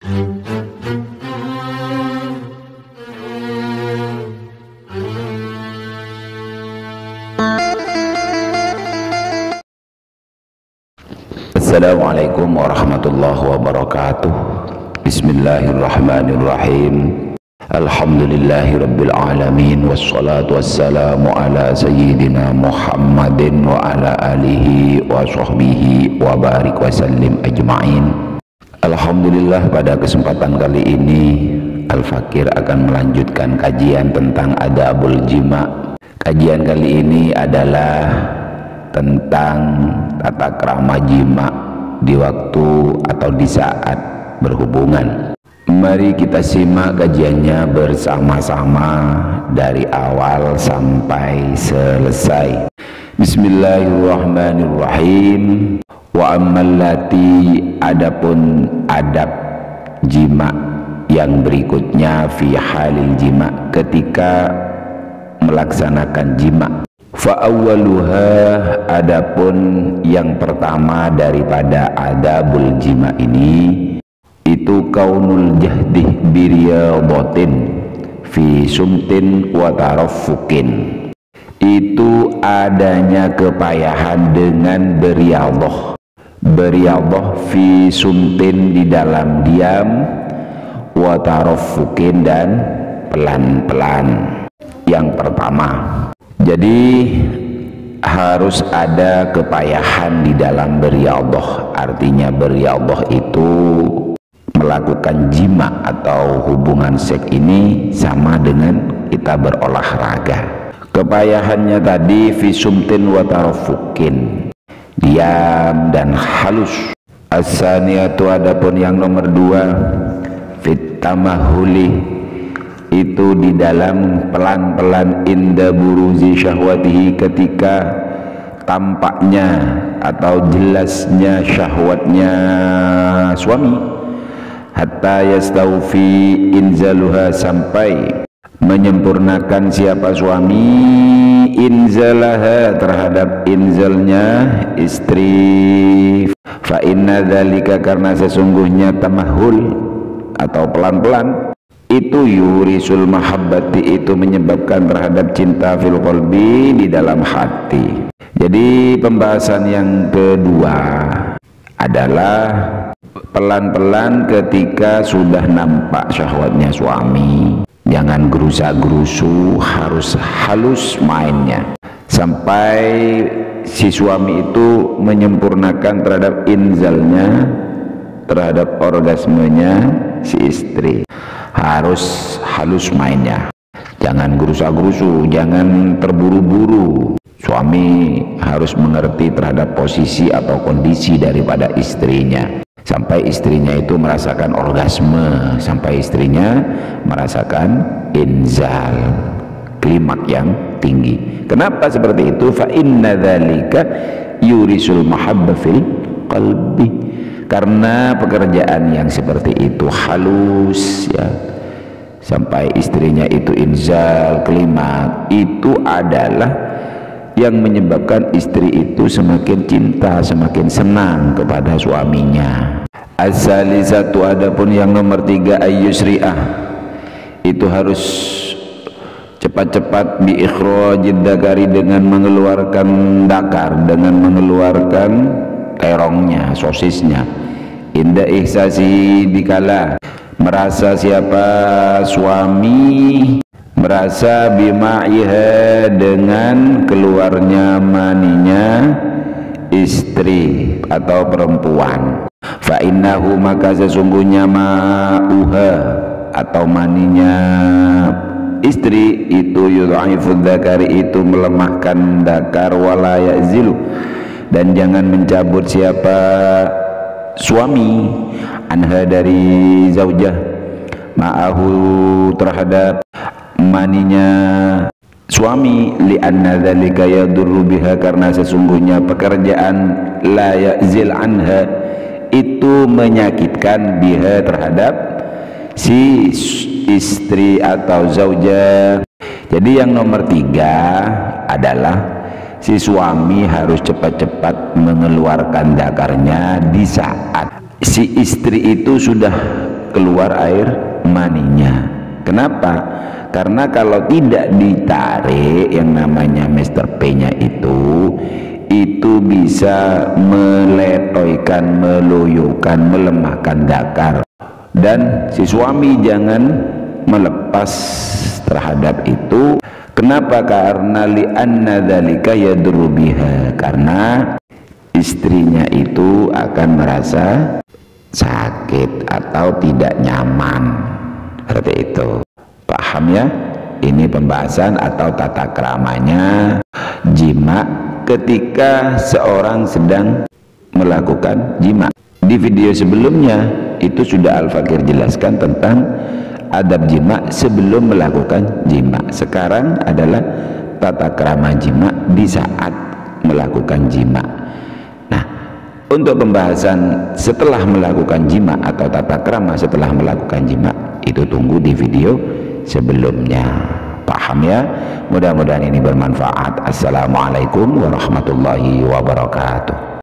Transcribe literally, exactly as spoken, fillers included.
Assalamualaikum warahmatullahi wabarakatuh. Bismillahirrahmanirrahim. Alhamdulillahi rabbil alamin. Wassalatu wassalamu ala sayyidina Muhammadin wa ala alihi wa sahbihi wa barik wa sallim ajma'in. Alhamdulillah, pada kesempatan kali ini Al-Fakir akan melanjutkan kajian tentang adabul jima'. Kajian kali ini adalah tentang tata krama jima' di waktu atau di saat berhubungan. Mari kita simak kajiannya bersama-sama dari awal sampai selesai. Bismillahirrahmanirrahim. Wa ammallati, adapun adab jima' yang berikutnya, fi halil jima', ketika melaksanakan jima'. Fa awwaluha, adapun yang pertama daripada adabul jima' ini, itu kaunul jahdih biriyadatin fi sumtin wa taraffukin, itu adanya kepayahan dengan beriyadah. Beriyadah fi sumtin, di dalam diam, wa taraffukin, dan pelan-pelan. Yang pertama, jadi harus ada kepayahan di dalam beriyadah. Artinya beriyadah itu melakukan jima atau hubungan seks ini sama dengan kita berolahraga. Kepayahannya tadi fi sumtin wa taraffukin, diam dan halus. As-saniyatu, adapun yang nomor dua, fit tamahuli, itu di dalam pelan-pelan inda buruzi syahwatihi, ketika tampaknya atau jelasnya syahwatnya suami, hatta yastaufi inzaluha, sampai menyempurnakan siapa suami inzalaha, terhadap inzalnya istri. Fa inna dzalika, karena sesungguhnya tamahul atau pelan-pelan itu yurisul mahabbati, itu menyebabkan terhadap cinta fil qalbi, di dalam hati. Jadi pembahasan yang kedua adalah pelan-pelan ketika sudah nampak syahwatnya suami. Jangan gerusa-gerusu, harus halus mainnya sampai si suami itu menyempurnakan terhadap inzalnya, terhadap orgasmenya si istri. Harus halus mainnya, jangan gerusa-gerusu, jangan terburu-buru. Suami harus mengerti terhadap posisi atau kondisi daripada istrinya, sampai istrinya itu merasakan orgasme, sampai istrinya merasakan inzal, klimak yang tinggi. Kenapa seperti itu? Fa inna dzalika yurisul mahabbah fil qalbi, karena pekerjaan yang seperti itu halus ya, sampai istrinya itu inzal, klimak, itu adalah yang menyebabkan istri itu semakin cinta, semakin senang kepada suaminya. As-salisatu, adapun yang nomor tiga, ayyusri'ah, itu harus cepat-cepat bi ikhrajid dakari, dengan mengeluarkan dakar, dengan mengeluarkan terongnya, sosisnya. Inda ihsasi, dikala merasa siapa suami merasa bima'iha, dengan keluarnya maninya istri atau perempuan. Fa innahu, maka sesungguhnya ma'uha atau maninya istri itu yudha'ifud dzakari, itu melemahkan dakar, wala ya'zilu, dan jangan mencabut siapa suami anha, dari zaujah, ma'ahu, terhadap maninya suami, li'anna dzalika yadurru biha, karena sesungguhnya pekerjaan la ya'zil anha itu menyakitkan biha, terhadap si istri atau zaujah. Jadi yang nomor tiga adalah si suami harus cepat-cepat mengeluarkan dakarnya di saat si istri itu sudah keluar air maninya. Kenapa? Karena kalau tidak ditarik yang namanya Mister P-nya itu, itu bisa meletoikan, meloyokan, melemahkan dakar. Dan si suami jangan melepas terhadap itu. Kenapa? Karena li'anna dzalika yadurru biha, karena istrinya itu akan merasa sakit atau tidak nyaman. Seperti itu. Paham ya? Ini pembahasan atau tata keramanya jima ketika seorang sedang melakukan jima. Di video sebelumnya itu sudah Al-Fakir jelaskan tentang adab jima sebelum melakukan jima. Sekarang adalah tata krama jima di saat melakukan jima. Nah, untuk pembahasan setelah melakukan jima atau tata krama setelah melakukan jima, itu tunggu di video sebelumnya. Paham ya? Mudah-mudahan ini bermanfaat. Assalamualaikum warahmatullahi wabarakatuh.